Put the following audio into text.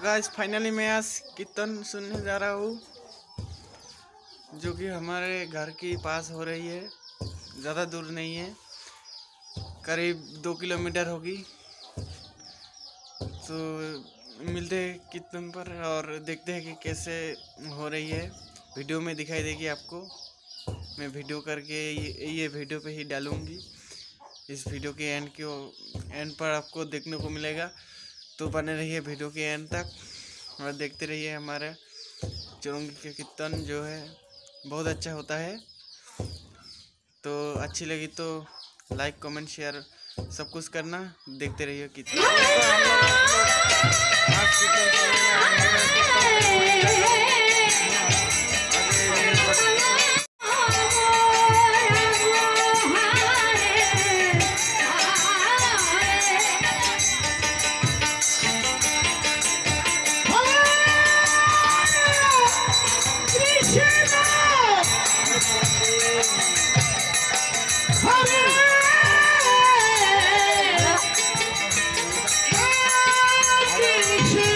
Guys finally मैं आज कीर्तन सुनने जा रहा हूँ, जो कि हमारे घर के पास हो रही है। ज़्यादा दूर नहीं है, करीब 2 किलोमीटर होगी। तो मिलते हैं कीर्तन पर और देखते हैं कि कैसे हो रही है। वीडियो में दिखाई देगी आपको। मैं वीडियो करके ये वीडियो पे ही डालूँगी। इस वीडियो के एंड पर आपको देखने को मिलेगा, तो बने रहिए वीडियो के एंड तक और देखते रहिए। हमारा चुरंगी के कीर्तन जो है बहुत अच्छा होता है। तो अच्छी लगी तो लाइक कमेंट शेयर सब कुछ करना। देखते रहिए कीर्तन। Krishna